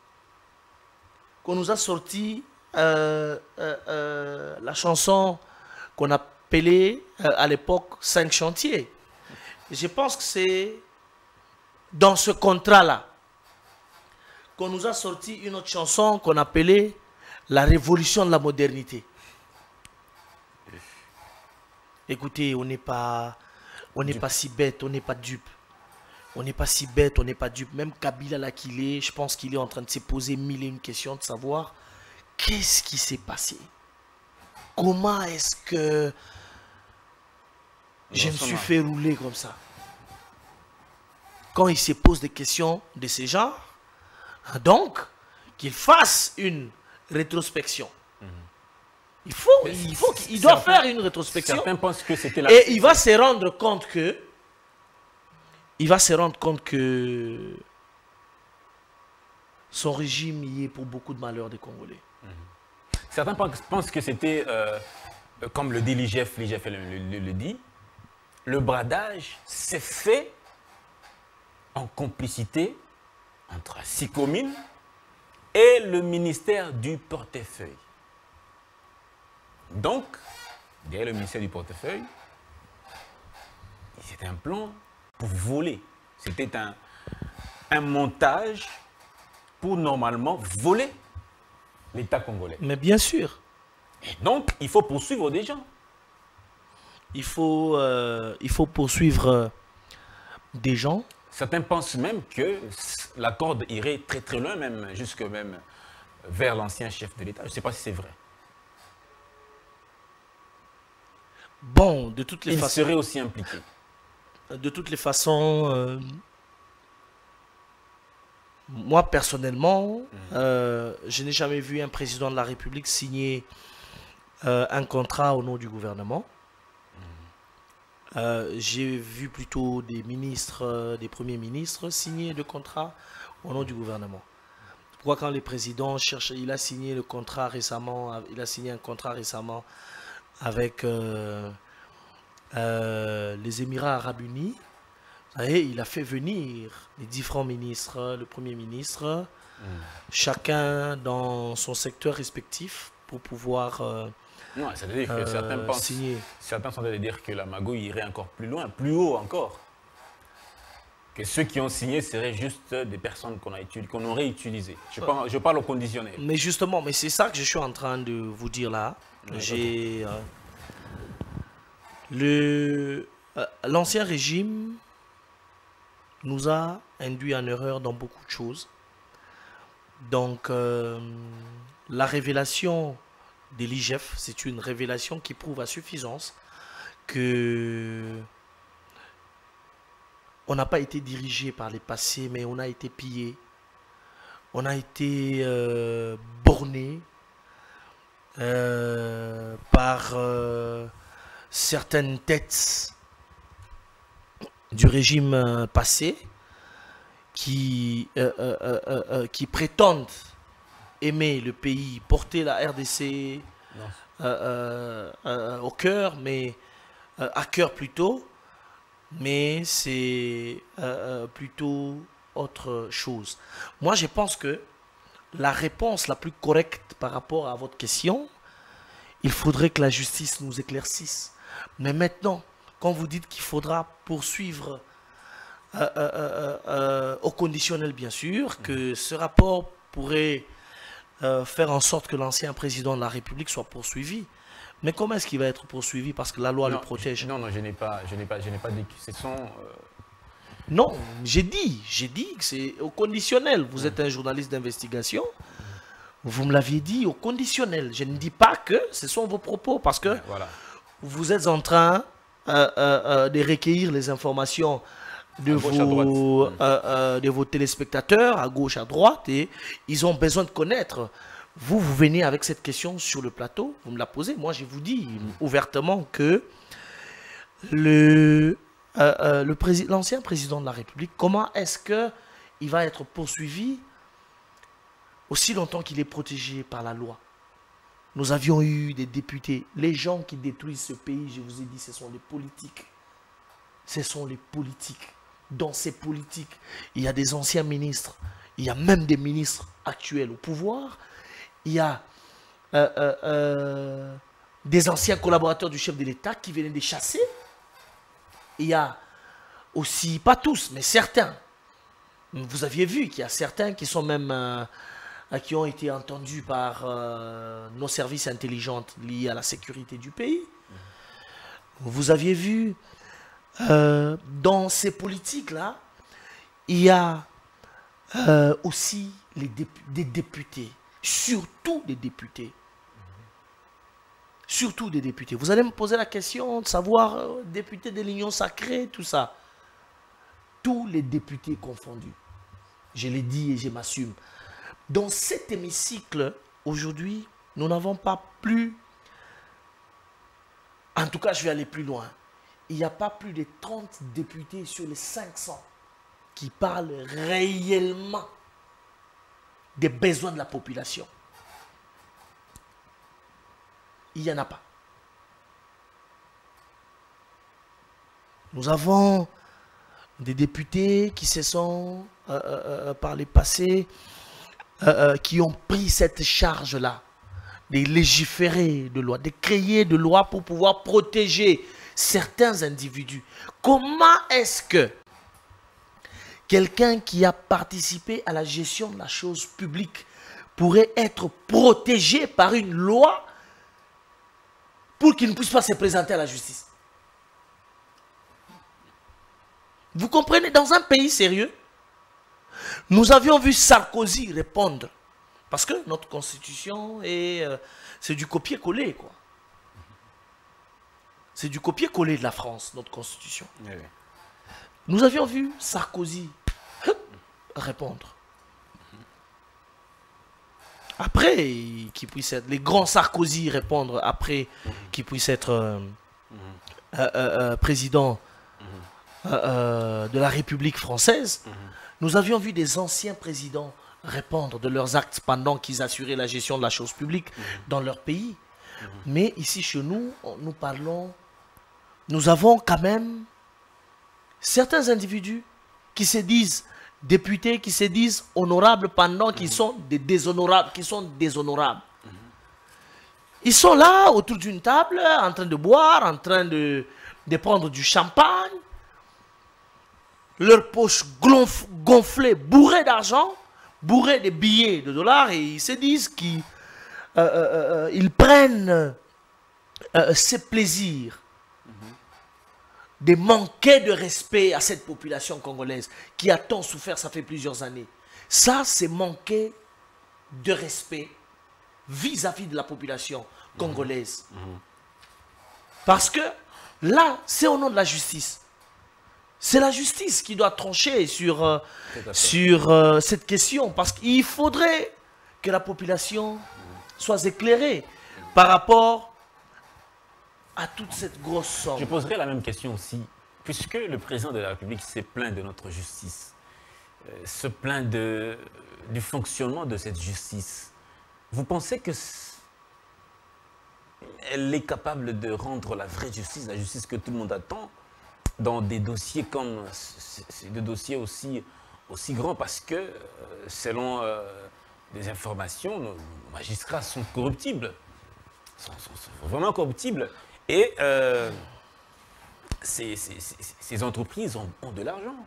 la chanson qu'on appelait à l'époque 5 chantiers. Je pense que c'est dans ce contrat-là qu'on nous a sorti une autre chanson qu'on appelait la révolution de la modernité. Écoutez, on n'est pas si bête, on n'est pas dupe. On n'est pas si bête, on n'est pas dupe. Même Kabila là qu'il est, je pense qu'il est en train de se poser mille et une questions de savoir qu'est-ce qui s'est passé. Comment est-ce que Je me suis fait rouler comme ça. Quand il se pose des questions de ce genre, donc, qu'il fasse une rétrospection. Il doit faire une rétrospection. Certains pensent que c'était la... Et il va se rendre compte que son régime y est pour beaucoup de malheurs des Congolais. Certains pensent que c'était, comme le dit l'IGF le dit, le bradage s'est fait en complicité entre Sicomine et le ministère du portefeuille. Donc, derrière le ministère du portefeuille, c'était un plan pour voler. C'était un montage pour normalement voler l'État congolais. Mais bien sûr. Et donc, il faut poursuivre des gens. Il faut poursuivre des gens. Certains pensent même que la corde irait très très loin, même jusque même vers l'ancien chef de l'État. Je ne sais pas si c'est vrai. Bon, de toutes les Il façons. serait aussi impliqué. De toutes les façons, moi personnellement, je n'ai jamais vu un président de la République signer un contrat au nom du gouvernement. J'ai vu plutôt des ministres, des premiers ministres signer le contrat au nom du gouvernement. Pourquoi quand les présidents cherchent, il a signé le contrat récemment, il a signé un contrat récemment avec les Émirats Arabes Unis. Vous savez, il a fait venir les différents ministres, le Premier ministre, chacun dans son secteur respectif pour pouvoir non, ça veut dire que certains pensent, signer. Certains sont allés dire que la magouille irait encore plus loin, plus haut encore. Que ceux qui ont signé seraient juste des personnes qu'on aurait utilisées. Je parle au conditionnel. Mais justement, mais c'est ça que je suis en train de vous dire là. J'ai l'ancien régime nous a induit en erreur dans beaucoup de choses. Donc, la révélation de l'IGF, c'est une révélation qui prouve à suffisance que on n'a pas été dirigé par les passés, mais on a été pillé. On a été borné par certaines têtes du régime passé qui prétendent aimer le pays, porter la RDC au cœur, mais à cœur plutôt, mais c'est plutôt autre chose. Moi, je pense que la réponse la plus correcte par rapport à votre question, il faudrait que la justice nous éclaircisse. Mais maintenant, quand vous dites qu'il faudra poursuivre au conditionnel, bien sûr, que ce rapport pourrait faire en sorte que l'ancien président de la République soit poursuivi. Mais comment est-ce qu'il va être poursuivi parce que la loi le protège? Non, je n'ai pas dit que ce sont... Non, j'ai dit que c'est au conditionnel. Vous êtes un journaliste d'investigation. Vous me l'aviez dit au conditionnel. Je ne dis pas que ce sont vos propos parce que voilà. Vous êtes en train de recueillir les informations de vos téléspectateurs à gauche, à droite, et ils ont besoin de connaître. Vous venez avec cette question sur le plateau, vous me la posez. Moi, je vous dis ouvertement que l'ancien président de la République, comment est-ce qu'il va être poursuivi aussi longtemps qu'il est protégé par la loi? Nous avions eu des députés. Les gens qui détruisent ce pays, je vous ai dit, ce sont les politiques. Ce sont les politiques. Dans ces politiques, il y a des anciens ministres. Il y a même des ministres actuels au pouvoir. Il y a des anciens collaborateurs du chef de l'État qui venaient les chasser. Il y a aussi, pas tous, mais certains. Vous aviez vu qu'il y a certains qui sont même... qui ont été entendus par nos services intelligents liés à la sécurité du pays. Vous aviez vu, dans ces politiques-là, il y a aussi des députés, surtout des députés, surtout des députés. Vous allez me poser la question de savoir, député de l'Union sacrée, tout ça. Tous les députés confondus. Je l'ai dit et je m'assume. Dans cet hémicycle, aujourd'hui, nous n'avons pas plus... En tout cas, je vais aller plus loin. Il n'y a pas plus de 30 députés sur les 500 qui parlent réellement des besoins de la population. Il n'y en a pas. Nous avons des députés qui se sont, par les passés, qui ont pris cette charge-là, de légiférer de lois, de créer de lois pour pouvoir protéger certains individus. Comment est-ce que quelqu'un qui a participé à la gestion de la chose publique pourrait être protégé par une loi pour qu'il ne puisse pas se présenter à la justice? Vous comprenez, dans un pays sérieux, nous avions vu Sarkozy répondre. Parce que notre constitution, c'est du copier-coller, quoi. C'est du copier-coller de la France, notre constitution. Oui. Nous avions vu Sarkozy répondre. Après, qu'il puisse être... Les grands Sarkozy répondre après qu'il puisse être président de la République française. Nous avions vu des anciens présidents répondre de leurs actes pendant qu'ils assuraient la gestion de la chose publique dans leur pays. Mais ici, chez nous, nous parlons... Nous avons quand même certains individus qui se disent députés, qui se disent honorables pendant qu'ils sont des déshonorables, qui sont déshonorables. Ils sont là, autour d'une table, en train de boire, en train de prendre du champagne, leurs poches gonflées, bourrées d'argent, bourrées de billets de dollars, et ils se disent qu'ils prennent ce plaisir de manquer de respect à cette population congolaise qui a tant souffert, ça fait plusieurs années. Ça, c'est manquer de respect vis-à-vis de la population congolaise. Parce que là, c'est au nom de la justice. C'est la justice qui doit trancher sur cette question. Parce qu'il faudrait que la population soit éclairée par rapport à toute cette grosse somme. Je poserai la même question aussi. Puisque le président de la République s'est plaint de notre justice, se plaint du fonctionnement de cette justice, vous pensez que elle est capable de rendre la vraie justice, la justice que tout le monde attend, dans des dossiers comme des dossiers aussi grands? Parce que, selon des informations, nos magistrats sont corruptibles, sont vraiment corruptibles. Et ces entreprises ont de l'argent.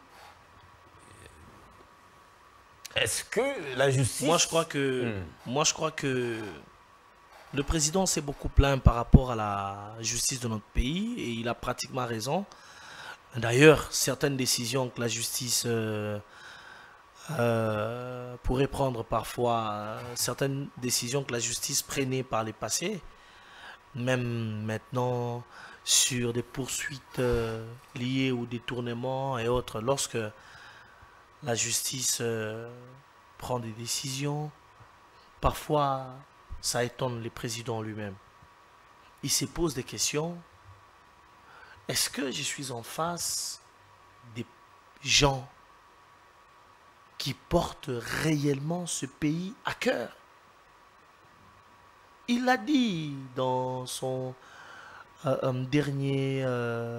Est-ce que la justice... Moi, je crois que le président s'est beaucoup plaint par rapport à la justice de notre pays et il a pratiquement raison. D'ailleurs, certaines décisions que la justice pourrait prendre parfois, certaines décisions que la justice prenait par les passés, même maintenant sur des poursuites liées au détournement et autres, lorsque la justice prend des décisions, parfois ça étonne le président lui-même. Il se pose des questions. Est-ce que je suis en face des gens qui portent réellement ce pays à cœur? Il l'a dit dans son dernier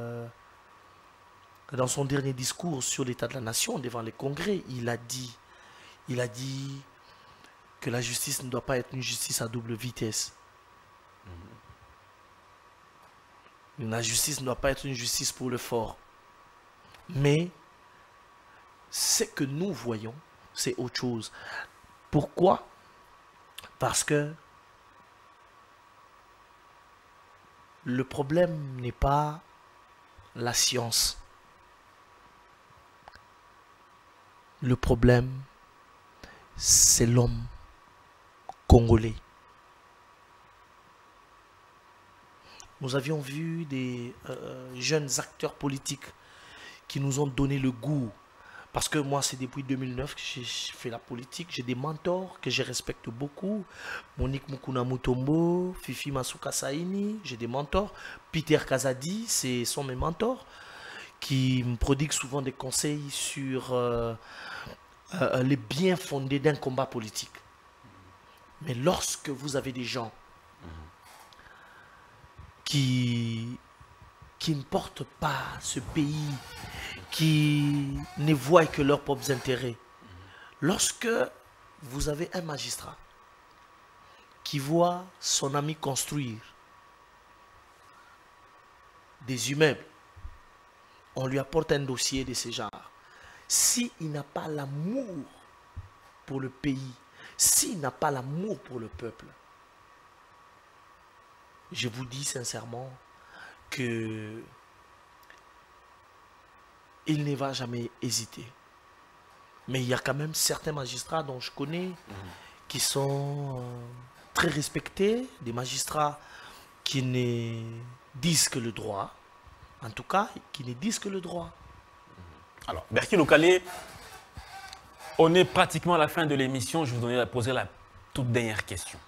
discours sur l'état de la nation devant les congrès. Il a dit que la justice ne doit pas être une justice à double vitesse. La justice ne doit pas être une justice pour le fort. Mais ce que nous voyons, c'est autre chose. Pourquoi? Parce que le problème n'est pas la science. Le problème, c'est l'homme congolais. nous avions vu des jeunes acteurs politiques qui nous ont donné le goût. Parce que moi, c'est depuis 2009 que j'ai fait la politique. J'ai des mentors que je respecte beaucoup. Monique Mukuna Mutombo, Fifi Masuka Saini, j'ai des mentors. Peter Kazadi, ce sont mes mentors qui me prodiguent souvent des conseils sur les biens fondés d'un combat politique. Mais lorsque vous avez des gens qui ne portent pas ce pays, qui ne voient que leurs propres intérêts. Lorsque vous avez un magistrat qui voit son ami construire des immeubles, on lui apporte un dossier de ce genre. S'il n'a pas l'amour pour le pays, s'il n'a pas l'amour pour le peuple, je vous dis sincèrement que il ne va jamais hésiter. Mais il y a quand même certains magistrats dont je connais qui sont très respectés, des magistrats qui ne disent que le droit, en tout cas, qui ne disent que le droit. Alors, Berkil Okale, on est pratiquement à la fin de l'émission. Je vous poser la toute dernière question.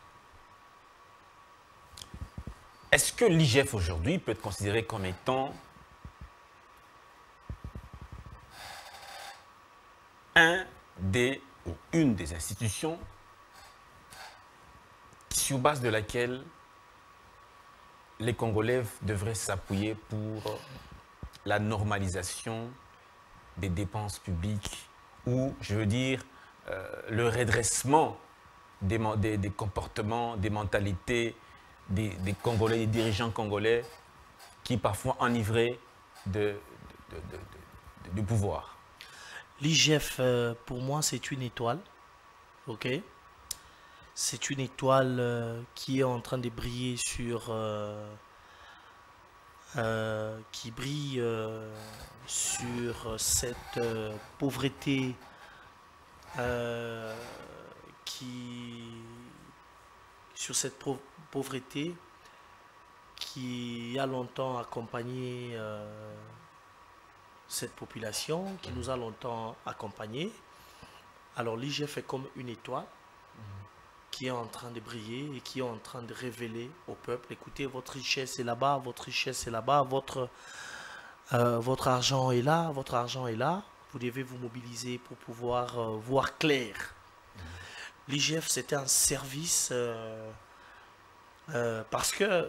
Est-ce que l'IGF aujourd'hui peut être considéré comme étant une des institutions sur base de laquelle les Congolais devraient s'appuyer pour la normalisation des dépenses publiques ou, je veux dire, le redressement des comportements, des mentalités des Congolais, des dirigeants congolais qui parfois enivrés du pouvoir? L'IGF, pour moi, c'est une étoile. Ok? C'est une étoile qui est en train de briller sur... qui brille sur cette pauvreté pauvreté qui a longtemps accompagné cette population, qui nous a longtemps accompagnés. Alors l'IGF est comme une étoile qui est en train de briller et qui est en train de révéler au peuple, écoutez, votre richesse est là-bas, votre richesse est là-bas, votre argent est là, votre argent est là. Vous devez vous mobiliser pour pouvoir voir clair. L'IGF, c'était un service parce que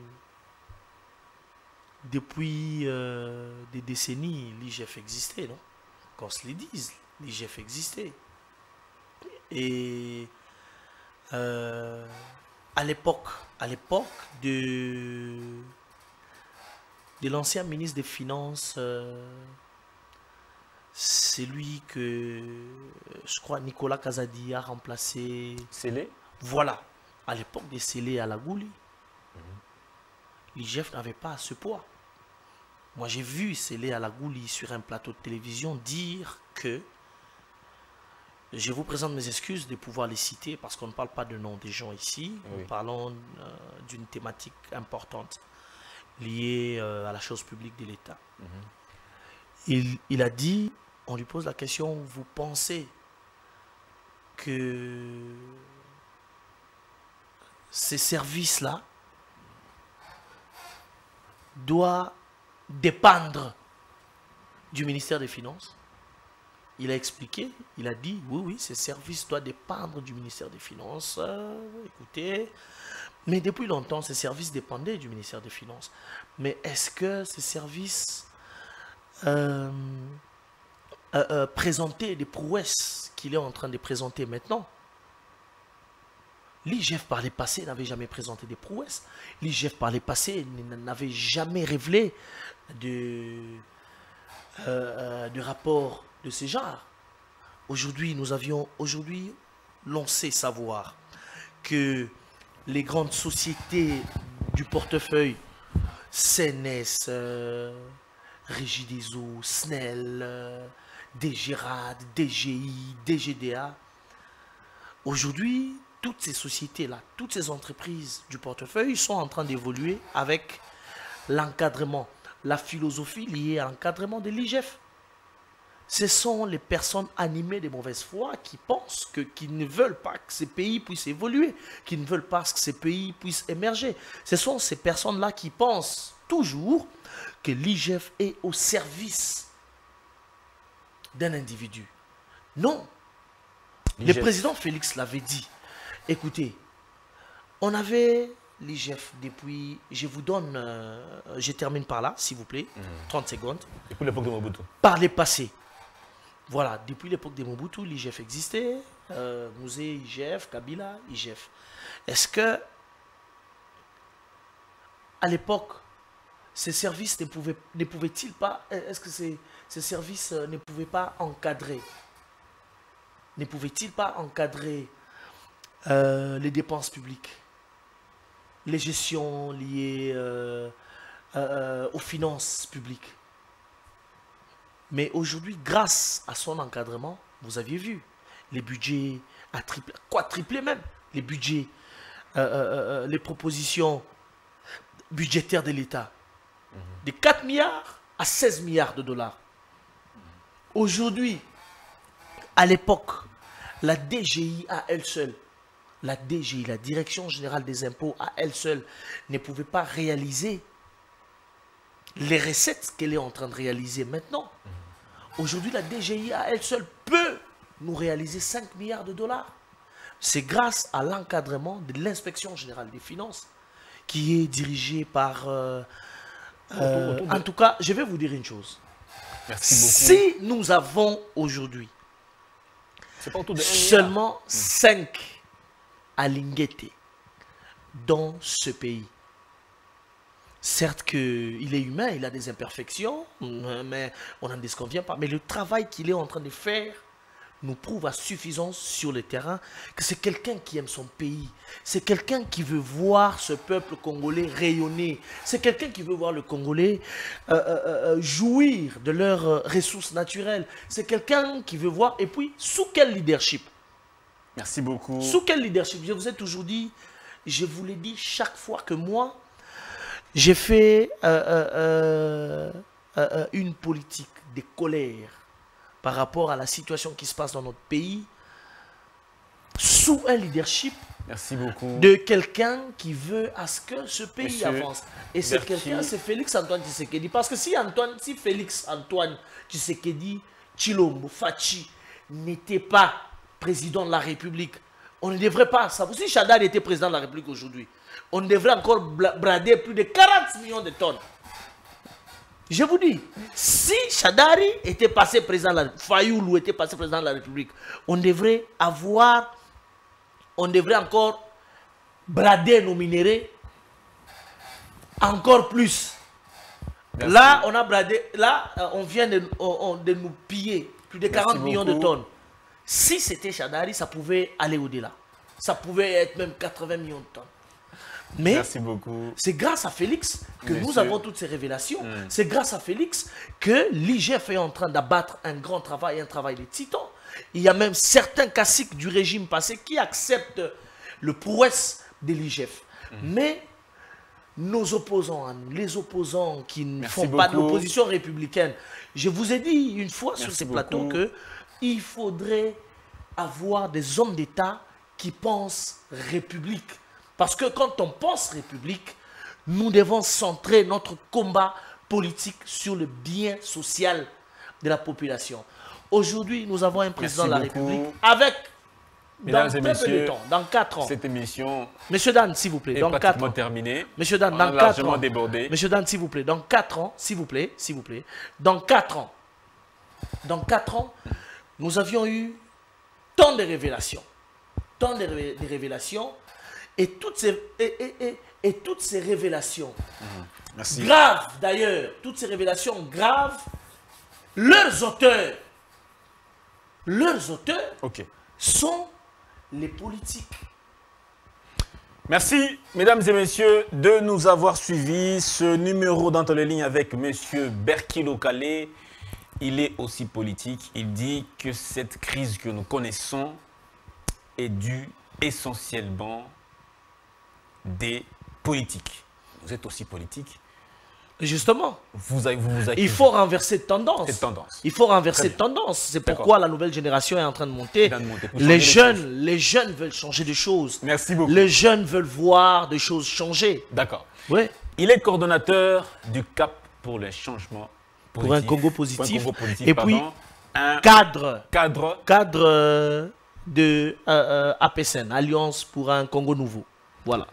depuis des décennies, l'IGF existait, non? Qu'on se le dise, l'IGF existait. Et à l'époque de l'ancien ministre des Finances, c'est lui que, je crois, Nicolas Kazadi a remplacé. Scellé? Voilà, à l'époque des scellés à la Gouli. L'IGF n'avait pas ce poids. Moi, j'ai vu Scellé à la Gouli sur un plateau de télévision dire que, je vous présente mes excuses de pouvoir les citer parce qu'on ne parle pas de nom des gens ici. Oui. Nous parlons d'une thématique importante liée à la chose publique de l'État. Il a dit, on lui pose la question, vous pensez que ces services-là doivent dépendre du ministère des Finances? Il a expliqué, il a dit, oui, ces services doivent dépendre du ministère des Finances. Écoutez, mais depuis longtemps, ces services dépendaient du ministère des Finances. Mais est-ce que ces services présentaient des prouesses qu'il est en train de présenter maintenant? L'IGF par les passés n'avait jamais présenté des prouesses. L'IGF par les passés n'avait jamais révélé de rapports de ce genre. Aujourd'hui, l'on sait savoir que les grandes sociétés du portefeuille, CNS, Régie des eaux, SNEL, DGRAD, DGI, DGDA, aujourd'hui, toutes ces sociétés-là, toutes ces entreprises du portefeuille sont en train d'évoluer avec l'encadrement, la philosophie liée à l'encadrement de l'IGF. Ce sont les personnes animées de mauvaise foi qui pensent qui ne veulent pas que ces pays puissent évoluer, qui ne veulent pas que ces pays puissent émerger. Ce sont ces personnes-là qui pensent toujours que l'IGF est au service d'un individu. Non. Le président Félix l'avait dit. Écoutez, on avait l'IGF depuis, je vous donne, je termine par là, s'il vous plaît, 30 secondes. Depuis l'époque de Mobutu. Par les passés. Voilà, depuis l'époque de Mobutu, l'IGF existait, Musée, IGF, Kabila, IGF. Est-ce que, à l'époque, ces services ne pouvaient-ils pas, est-ce que ces services ne pouvaient pas encadrer, ne pouvaient-ils pas encadrer les dépenses publiques, les gestions liées aux finances publiques? Mais aujourd'hui, grâce à son encadrement, vous aviez vu, les budgets à triplé, quadruplé même, les budgets, les propositions budgétaires de l'État, de 4 milliards à 16 milliards de dollars. Aujourd'hui, à l'époque, la DGI à elle seule, la DGI, la Direction Générale des Impôts à elle seule, ne pouvait pas réaliser les recettes qu'elle est en train de réaliser maintenant. Aujourd'hui, la DGI à elle seule peut nous réaliser 5 milliards de dollars. C'est grâce à l'encadrement de l'Inspection Générale des Finances qui est dirigée par... en tout cas, je vais vous dire une chose. Merci beaucoup. Si nous avons aujourd'hui seulement 5 Alingueté dans ce pays, certes qu'il est humain, il a des imperfections, mais on n'en disconvient pas. Mais le travail qu'il est en train de faire nous prouve à suffisance sur le terrain que c'est quelqu'un qui aime son pays. C'est quelqu'un qui veut voir ce peuple congolais rayonner. C'est quelqu'un qui veut voir le Congolais jouir de leurs ressources naturelles. C'est quelqu'un qui veut voir, et puis, sous quel leadership? Merci beaucoup. Sous quel leadership? Je vous ai toujours dit, je vous l'ai dit chaque fois que moi, j'ai fait une politique de colère par rapport à la situation qui se passe dans notre pays, sous un leadership. Merci beaucoup. De quelqu'un qui veut à ce que ce pays Monsieur avance. Et c'est quelqu'un, c'est Félix Antoine Tshisekedi. Parce que si Félix Antoine Tshisekedi Tshilombo Fachi n'était pas président de la République, on ne devrait pas, ça vous, si Chadar était président de la République aujourd'hui, on devrait encore brader plus de 40 millions de tonnes. Je vous dis, si Chadari était passé président de la République, Fayoulou était passé président de la République, on devrait encore brader nos minéraux encore plus. Merci. Là, on a bradé, là, on vient de nous piller plus de 40 millions de tonnes. Si c'était Chadari, ça pouvait aller au-delà. Ça pouvait être même 80 millions de tonnes. Mais c'est grâce à Félix que nous avons toutes ces révélations. C'est grâce à Félix que l'IGF est en train d'abattre un grand travail, un travail de titan. Il y a même certains caciques du régime passé qui acceptent le prouesse de l'IGF. Mais nos opposants, les opposants qui ne font pas de l'opposition républicaine, je vous ai dit une fois sur ces plateaux qu'il faudrait avoir des hommes d'État qui pensent république. Parce que quand on pense république, nous devons centrer notre combat politique sur le bien social de la population. Aujourd'hui, nous avons un président de la République avec, dans très peu de temps, dans 4 ans. Cette émission, Monsieur Dan, s'il vous plaît, dans 4 ans. Terminée. Monsieur Dan, dans 4 ans. Débordé. Monsieur Dan, s'il vous plaît, dans 4 ans, s'il vous plaît, dans 4 ans. Dans 4 ans, nous avions eu tant de révélations. Tant de révélations. Et toutes ces révélations, graves d'ailleurs, toutes ces révélations graves, leurs auteurs sont les politiques. Merci, mesdames et messieurs, de nous avoir suivis. Ce numéro d'Entre les lignes avec M. Berkilo Kalé, il est aussi politique. Il dit que cette crise que nous connaissons est due essentiellement des politiques. Vous êtes aussi politique. Justement, vous accusez. il faut renverser de tendance. Cette tendance. Il faut renverser de tendance. C'est pourquoi la nouvelle génération est en train de monter. Les jeunes veulent changer des choses. Merci beaucoup. Les jeunes veulent voir des choses changer. D'accord. Ouais. Il est coordonnateur du CAP pour les changements positifs. Pour un Congo positif. Et puis, un cadre de APSN, Alliance pour un Congo nouveau. Voilà.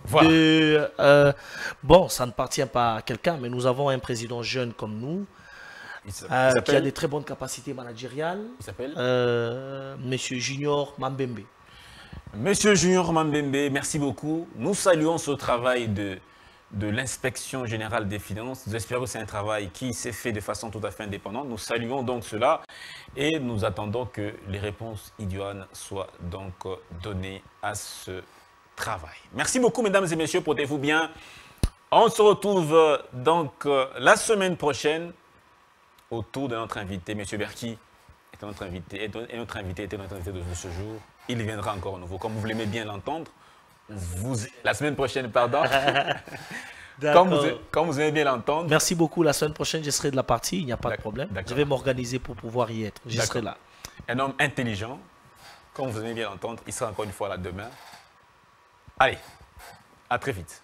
Bon, ça ne appartient pas à quelqu'un, mais nous avons un président jeune comme nous, qui a des très bonnes capacités managériales. Il s'appelle Monsieur Junior Mambembe. Monsieur Junior Mambembe, merci beaucoup. Nous saluons ce travail de l'inspection générale des finances. Nous espérons que c'est un travail qui s'est fait de façon tout à fait indépendante. Nous saluons donc cela et nous attendons que les réponses idoines soient donc données à ce travail. Merci beaucoup, mesdames et messieurs. Portez-vous bien. On se retrouve donc la semaine prochaine autour de notre invité. Monsieur Berki est notre invité, et notre invité était notre invité de ce jour. Il viendra encore à nouveau, comme vous l'aimez bien l'entendre. La semaine prochaine, pardon. Comme vous aimez bien l'entendre. Merci beaucoup. La semaine prochaine, je serai de la partie. Il n'y a pas de problème. Je vais m'organiser pour pouvoir y être. Je serai là. Un homme intelligent, comme vous aimez bien l'entendre. Il sera encore une fois là demain. Allez, à très vite.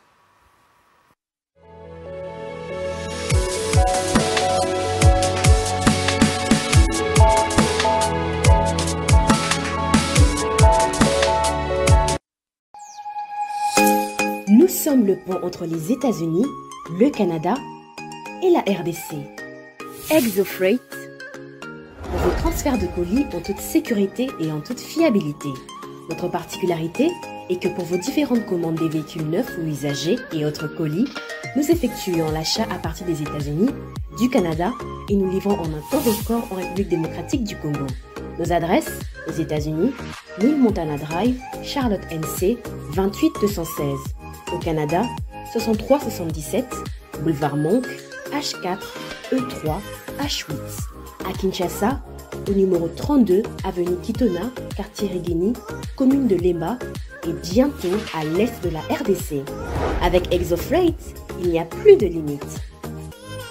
Nous sommes le pont entre les États-Unis, le Canada et la RDC. ExoFreight, vos transferts de colis en toute sécurité et en toute fiabilité. Notre particularité est que pour vos différentes commandes des véhicules neufs ou usagés et autres colis, nous effectuons l'achat à partir des États-Unis, du Canada et nous livrons en un temps record en République démocratique du Congo. Nos adresses, aux États-Unis, 1000 Montana Drive, Charlotte NC, 28216. Au Canada, 6377, boulevard Monk, H4, E3, H8. À Kinshasa, au numéro 32, avenue Kitona, quartier Rigini, commune de Lemba et bientôt à l'est de la RDC. Avec ExoFreight, il n'y a plus de limites.